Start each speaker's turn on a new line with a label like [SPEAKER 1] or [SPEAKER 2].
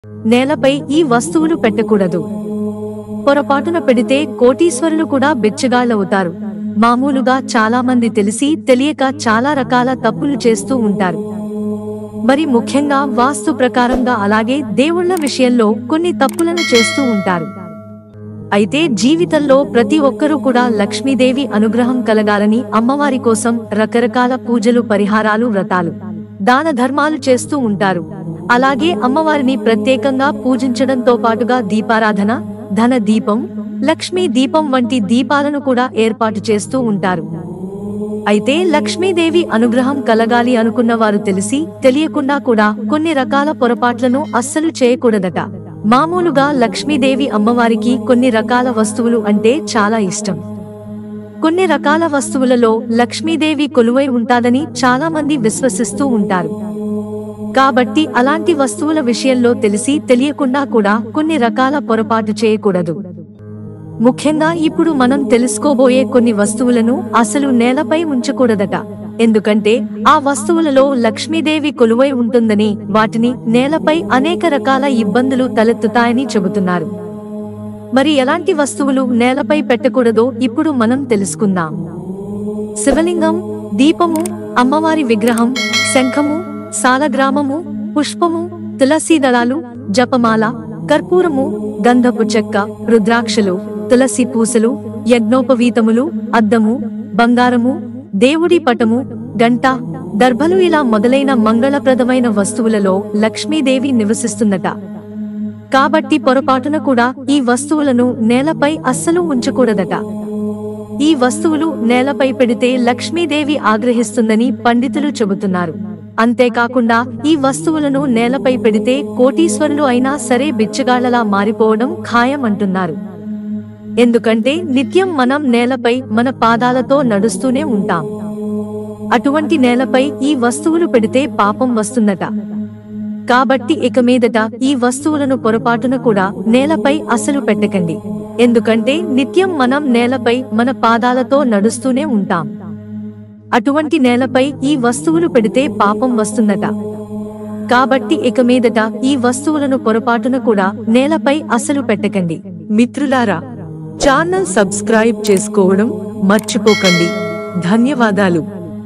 [SPEAKER 1] నేలపై ఈ వస్తువులు పెట్టకూడదు. పొరపాటున పెడితే కోటీశ్వరులు కూడా బిచ్చగాళ్లవుతారు. మామూలుగా చాలా మంది తెలిసి తెలియక చాలా రకాల తప్పులు చేస్తూ ఉంటారు. మరి ముఖ్యంగా వాస్తు ప్రకారంగా అలాగే దేవుళ్ళ విషయంలో కొన్ని తప్పులను చేస్తూ ఉంటారు. అయితే జీవితంలో ప్రతి ఒక్కరూ కూడా లక్ష్మీదేవి అనుగ్రహం కలగాలని అమ్మవారి కోసం రకరకాల పూజలు, పరిహారాలు, వ్రతాలు, దాన ధర్మాలు చేస్తూ ఉంటారు. అలాగే అమ్మవారిని ప్రత్యేకంగా పూజించడంతో పాటుగా దీపారాధన, ధన దీపం, లక్ష్మీ దీపం వంటి దీపాలను కూడా ఏర్పాటు చేస్తూ ఉంటారు. అయితే లక్ష్మీదేవి అనుగ్రహం కలగాలి అనుకున్న వారు తెలిసి తెలియకుండా కూడా కొన్ని రకాల పొరపాట్లను అస్సలు చేయకూడదట. మామూలుగా లక్ష్మీదేవి అమ్మవారికి కొన్ని రకాల వస్తువులు అంటే చాలా ఇష్టం. కొన్ని రకాల వస్తువులలో లక్ష్మీదేవి కొలువై ఉంటాదని చాలా మంది విశ్వసిస్తూ ఉంటారు. కాబట్టి అలాంటి వస్తువుల విషయంలో తెలిసి తెలియకుండా కూడా కొన్ని రకాల పొరపాటు చేయకూడదు. ముఖ్యంగా ఇప్పుడు మనం తెలుసుకోబోయే కొన్ని వస్తువులను అసలు నేలపై ఉంచకూడదట. ఎందుకంటే ఆ వస్తువులలో లక్ష్మీదేవి కొలువై ఉంటుందని, వాటిని నేలపై అనేక రకాల ఇబ్బందులు తలెత్తుతాయని చెబుతున్నారు. మరి ఎలాంటి వస్తువులు నేలపై పెట్టకూడదో ఇప్పుడు మనం తెలుసుకుందాం. శివలింగం, దీపము, అమ్మవారి విగ్రహం, శంఖము, సాలగ్రామము, పుష్పము, తులసి దళాలు, జపమాల, కర్పూరము, గంధపు చెక్క, రుద్రాక్షలు, తులసి పూసలు, యజ్ఞోపవీతములు, అద్దము, బంగారము, దేవుడి పటము, గంట, దర్భలు ఇలా మొదలైన మంగళప్రదమైన వస్తువులలో లక్ష్మీదేవి నివసిస్తుందట. కాబట్టి పొరపాటున కూడా ఈ వస్తువులను నేలపై అస్సలు ఉంచకూడదట. ఈ వస్తువులు నేలపై పెడితే లక్ష్మీదేవి ఆగ్రహిస్తుందని పండితులు చెబుతున్నారు. అంతేకాకుండా ఈ వస్తువులను నేలపై పెడితే కోటీశ్వరులు అయినా సరే బిచ్చగాళ్లలా మారిపోవడం ఖాయం అంటున్నారు. ఎందుకంటే నిత్యం మనం నేలపై మన పాదాలతో నడుస్తూనే ఉంటాం. అటువంటి నేలపై ఈ వస్తువులు పెడితే పాపం వస్తుందట. కాబట్టి ఇక మీదట ఈ వస్తువులను పొరపాటున కూడా నేలపై అసలు పెట్టకండి. ఎందుకంటే నిత్యం మనం నేలపై మన పాదాలతో నడుస్తూనే ఉంటాం. అటువంటి నేలపై ఈ వస్తువులు పెడితే పాపం వస్తుందట. కాబట్టి ఇక మీదట ఈ వస్తువులను పొరపాటున కూడా నేలపై అసలు పెట్టకండి. మిత్రులారా, ఛానల్ సబ్స్క్రైబ్ చేసుకోవడం మర్చిపోకండి. ధన్యవాదాలు.